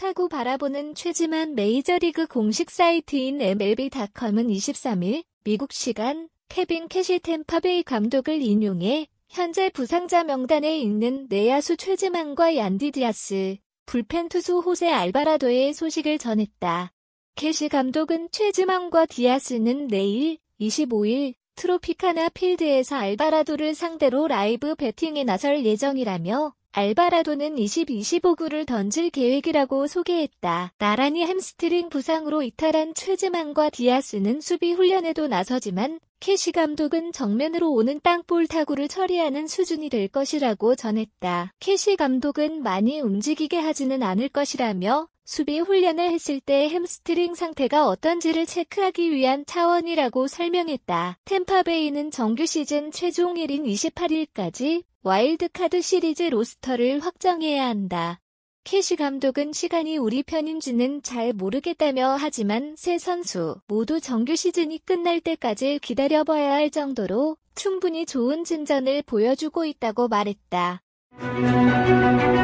좋다고 바라보는 최지만 메이저리그 공식 사이트인 MLB.com은 23일 미국 시간 케빈 캐시 템파베이 감독을 인용해 현재 부상자 명단에 있는 내야수 최지만과 얀디 디아스, 불펜 투수 호세 알바라도의 소식을 전했다. 캐시 감독은 최지만과 디아스는 내일 25일 트로피카나 필드에서 알바라도를 상대로 라이브 배팅에 나설 예정이라며 알바라도는 20-25구를 던질 계획이라고 소개했다. 나란히 햄스트링 부상으로 이탈한 최지만과 디아스는 수비 훈련에도 나서지만 캐시 감독은 정면으로 오는 땅볼 타구를 처리하는 수준이 될 것이라고 전했다. 캐시 감독은 많이 움직이게 하지는 않을 것이라며 수비 훈련을 했을 때 햄스트링 상태가 어떤지를 체크하기 위한 차원이라고 설명했다. 템파베이는 정규 시즌 최종일인 28일까지 와일드카드 시리즈 로스터를 확정해야 한다. 캐시 감독은 시간이 우리 편인지는 잘 모르겠다며 하지만 세 선수 모두 정규 시즌이 끝날 때까지 기다려봐야 할 정도로 충분히 좋은 진전을 보여주고 있다고 말했다.